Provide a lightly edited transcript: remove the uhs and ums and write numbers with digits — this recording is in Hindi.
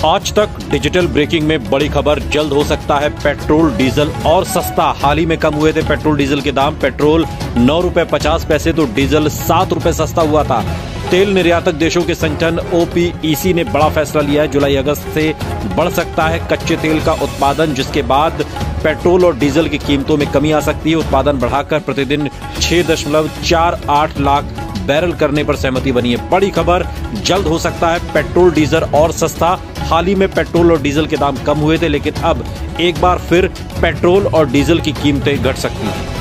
आज तक डिजिटल ब्रेकिंग में बड़ी खबर, जल्द हो सकता है पेट्रोल डीजल और सस्ता। हाल ही में कम हुए थे पेट्रोल डीजल के दाम। पेट्रोल 9 रुपए 50 पैसे तो डीजल 7 रुपए सस्ता हुआ था। तेल निर्यातक देशों के संगठन OPEC ने बड़ा फैसला लिया है। जुलाई अगस्त से बढ़ सकता है कच्चे तेल का उत्पादन, जिसके बाद पेट्रोल और डीजल की कीमतों में कमी आ सकती है। उत्पादन बढ़ाकर प्रतिदिन 6.48 लाख बैरल करने पर सहमति बनी है। बड़ी खबर, जल्द हो सकता है पेट्रोल डीजल और सस्ता। हाल ही में पेट्रोल और डीजल के दाम कम हुए थे, लेकिन अब एक बार फिर पेट्रोल और डीजल की कीमतें घट सकती हैं।